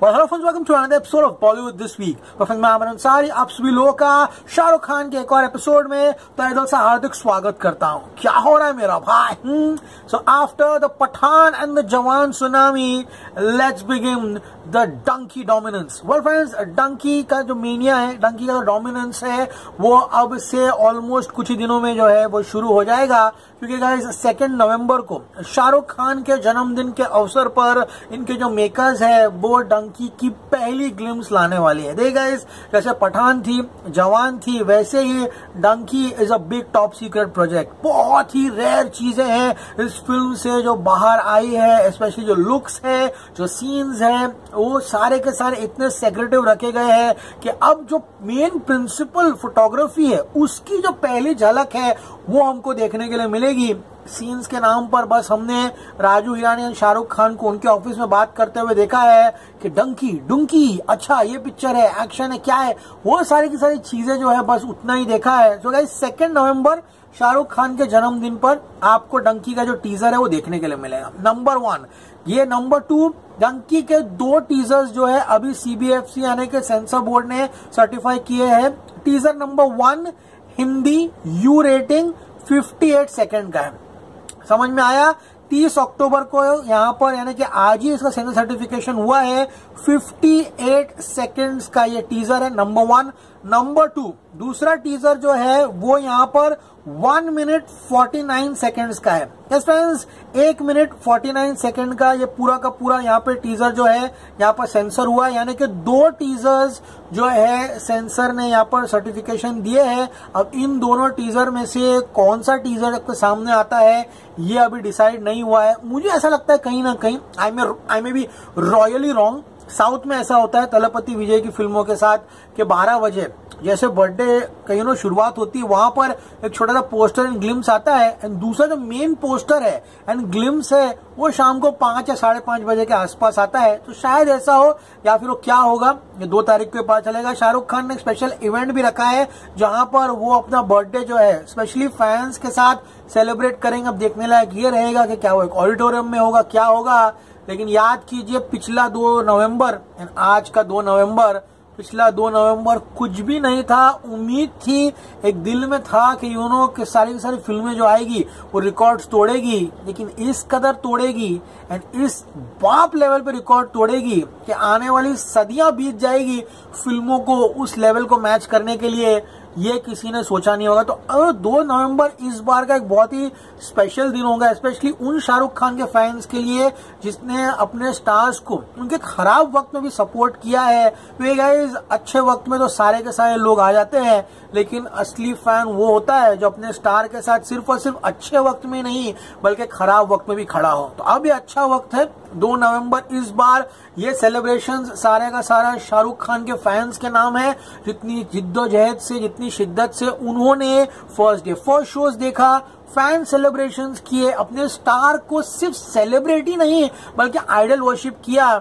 Well, hello friends, welcome to another episode of Bollywood This Week. तो friends मैं आमिर अंसारी आप सभी लोगों का शाहरुख खान के एक और एपिसोड में तहे दिल से हार्दिक स्वागत करता हूँ। क्या हो रहा है मेरा भाई? So after the Pathan and the Jawan tsunami, let's begin the donkey dominance. Well friends, Dunki का जो मीनिया है, डंकी का जो डोमिनेंस है, वो अब से ऑलमोस्ट कुछ ही दिनों में जो है वो शुरू हो जाएगा, क्योंकि गाइस 2 नवंबर को शाहरुख खान के जन्मदिन के अवसर पर इनके जो मेकर्स है वो डंकी की पहली ग्लिम्स लाने वाली है। देखिए गाइस, जैसे पठान थी, जवान थी, वैसे ही Dunki is a big top secret project. बहुत ही रेयर चीजें हैं इस फिल्म से जो बाहर आई है, स्पेशली जो लुक्स है, जो सीन्स है, वो सारे के सारे इतने सेक्रेटिव रखे गए हैं कि अब जो मेन प्रिंसिपल फोटोग्राफी है उसकी जो पहली झलक है वो हमको देखने के लिए मिलेगी। सीन्स के नाम पर बस हमने राजू हिरानी और शाहरुख खान को उनके ऑफिस में बात करते हुए देखा है कि डंकी डुंकी, अच्छा ये पिक्चर है, एक्शन है, क्या है, वो सारी की सारी चीजें जो है बस उतना ही देखा है। तो गाइस 2 नवंबर शाहरुख खान के जन्मदिन पर आपको डंकी का जो टीजर है वो देखने के लिए मिलेगा। नंबर 1 ये। नंबर 2, डंकी के 2 टीजर्स जो है अभी CBFC यानी कि सेंसर बोर्ड ने सर्टिफाई किए हैं। Teaser number 1 Hindi U rating 58 second का है। समझ में आया? 30 अक्टूबर को यहाँ पर यानी कि आज ही इसका सेंसर सर्टिफिकेशन हुआ है। 58 सेकंड्स का ये टीजर है, नंबर 1। नंबर 2 दूसरा टीजर जो है वो यहाँ पर 1 मिनट 49 सेकंड्स का है। यस फ्रेंड्स, 1 मिनट 49 सेकंड का ये पूरा का पूरा यहाँ पे टीजर जो है यहाँ पर सेंसर हुआ है, यानी कि 2 टीजर्स जो है सेंसर ने यहाँ पर सर्टिफिकेशन दिए हैं। अब इन दोनों टीजर में से कौन सा टीजर आपके सामने आता है ये अभी डिसाइड नहीं हुआ है। मुझे ऐसा लगता है कहीं ना कहीं I may be royally wrong, south में ऐसा होता है तलपति विजय की फिल्मों के साथ कि 12 बजे जैसे बर्थडे कहीं शुरुआत होती है, वहां पर एक छोटा सा पोस्टर एंड ग्लिम्स आता है, एंड दूसरा जो मेन पोस्टर है एंड ग्लिम्स है वो शाम को 5 या 5:30 बजे के आसपास आता है। तो शायद ऐसा हो, या फिर वो क्या होगा ये 2 तारीख को पता चलेगा। शाहरुख खान ने एक स्पेशल इवेंट भी रखा है जहां पर वो अपना बर्थडे जो है स्पेशली फैंस के साथ सेलिब्रेट करेंगे। अब देखने लायक ये रहेगा कि क्या वो एक ऑडिटोरियम में होगा, क्या होगा। लेकिन याद कीजिए पिछला 2 नवंबर एंड आज का 2 नवंबर, पिछला 2 नवंबर कुछ भी नहीं था। उम्मीद थी, एक दिल में था कि कि सारी की सारी फिल्में जो आएगी वो रिकॉर्ड्स तोड़ेगी, लेकिन इस कदर तोड़ेगी एंड इस बाप लेवल पे रिकॉर्ड तोड़ेगी कि आने वाली सदियां बीत जाएगी फिल्मों को उस लेवल को मैच करने के लिए, ये किसी ने सोचा नहीं होगा। तो 2 नवंबर इस बार का एक बहुत ही स्पेशल दिन होगा, स्पेशली उन शाहरुख खान के फैंस के लिए जिसने अपने स्टार्स को उनके खराब वक्त में भी सपोर्ट किया है। वे गाइस अच्छे वक्त में तो सारे के सारे लोग आ जाते हैं, लेकिन असली फैन वो होता है जो अपने स्टार के साथ सिर्फ और सिर्फ अच्छे वक्त में नहीं बल्कि खराब वक्त में भी खड़ा हो। तो अब ये अच्छा वक्त है 2 नवंबर। इस बार ये सेलिब्रेशंस सारे का सारा शाहरुख खान के फैंस के नाम है। जितनी जिद्दोजहद से, जितनी शिद्दत से उन्होंने फर्स्ट डे फर्स्ट शोज देखा, फैन सेलिब्रेशंस किए, अपने स्टार को सिर्फ सेलिब्रिटी नहीं बल्कि आइडल वर्शिप किया,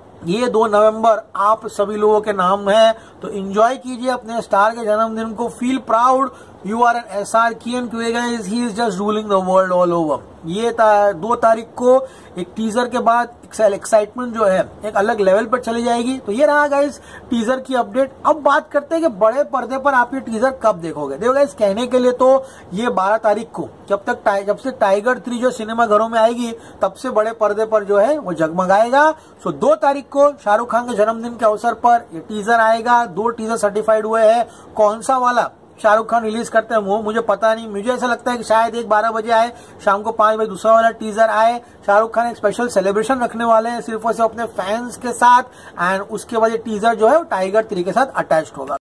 ये 2 नवंबर आप सभी लोगों के नाम है। तो एंजॉय कीजिए अपने स्टार के जन्मदिन को। Feel proud, you are an SR Kian, he is just ruling the world all over. ये 2 तारीख को एक टीजर के बाद एक्साइटमेंट जो है एक अलग लेवल पर चली जाएगी। तो ये रहा गाइस टीजर की अपडेट। अब बात करते हैं कि बड़े पर्दे पर आप ये टीजर कब देखोगे। देखो गाइस, कहने के लिए तो ये 12 तारीख को जब से टाइगर 3 जो सिनेमा घरों में आएगी तब से बड़े पर्दे पर जो है वो जगमगाएगा। सो 2 तारीख को शाहरुख खान के जन्मदिन के अवसर पर ये टीजर आएगा। 2 टीजर सर्टिफाइड हुए हैं। कौन सा वाला शाहरुख खान रिलीज करते हैं वो मुझे पता नहीं। मुझे ऐसा लगता है कि शायद 12 बजे आए, शाम को 5 बजे दूसरा वाला टीजर आए। शाहरुख खान एक स्पेशल सेलिब्रेशन रखने वाले हैं सिर्फ और सिर्फ अपने फैंस के साथ, एंड उसके बाद ये टीजर जो है वो टाइगर 3 के साथ अटैच्ड होगा।